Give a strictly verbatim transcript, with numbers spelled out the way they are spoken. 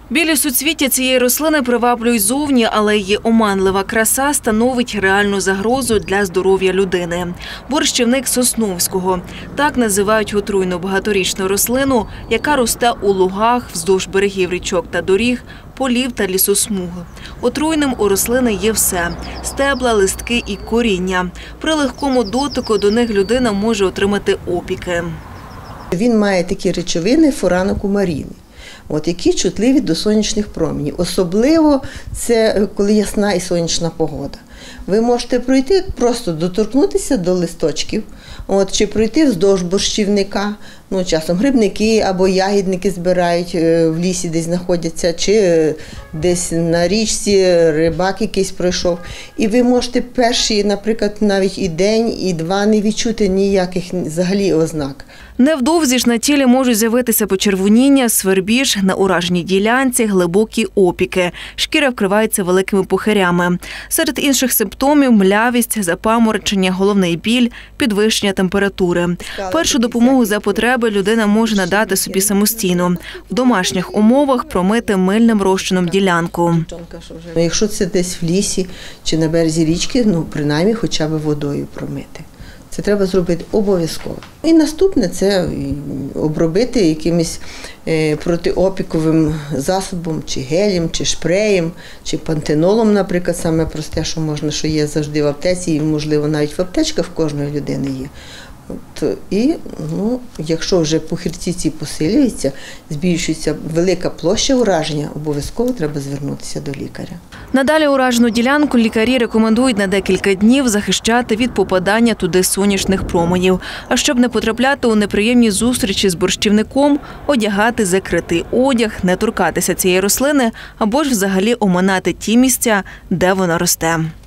Білі суцвіття цієї рослини приваблюють зовні, але її оманлива краса становить реальну загрозу для здоров'я людини. Борщівник сосновського – так називають отруйну багаторічну рослину, яка росте у лугах, вздовж берегів річок та доріг, полів та лісосмуг. Отруйним у рослини є все – стебла, листки і коріння. При легкому дотику до них людина може отримати опіки. Він має такі речовини фуранокумаріни, от, які чутливі до сонячних променів. Особливо це коли ясна і сонячна погода. Ви можете пройти, просто доторкнутися до листочків, от, чи пройти вздовж борщівника. Ну, часом грибники або ягідники збирають в лісі, десь знаходяться, чи десь на річці рибак якийсь пройшов. І ви можете перші, наприклад, навіть і день, і два не відчути ніяких взагалі ознак. Невдовзі ж на тілі можуть з'явитися почервоніння, свербіж, на ураженій ділянці, глибокі опіки. Шкіра вкривається великими пухирями. Серед інших симптомів – млявість, запаморочення, головний біль, підвищення температури. Першу допомогу за потреби людина може надати собі самостійно. В домашніх умовах промити мильним розчином ділянку. Якщо це десь в лісі чи на березі річки, ну, принаймні хоча б водою промити. Це треба зробити обов'язково. І наступне – це обробити якимось протиопіковим засобом, чи гелем, чи шпреєм, чи пантенолом, наприклад, саме просте, що можна, що є завжди в аптеці, і, можливо, навіть в аптечках в кожної людини є. От, і, ну, якщо вже пухирці ці посилюються, збільшується велика площа ураження, обов'язково треба звернутися до лікаря. Надалі уражену ділянку лікарі рекомендують на декілька днів захищати від попадання туди сонячних променів. А щоб не потрапляти у неприємні зустрічі з борщівником, одягати закритий одяг, не торкатися цієї рослини або ж взагалі оминати ті місця, де вона росте.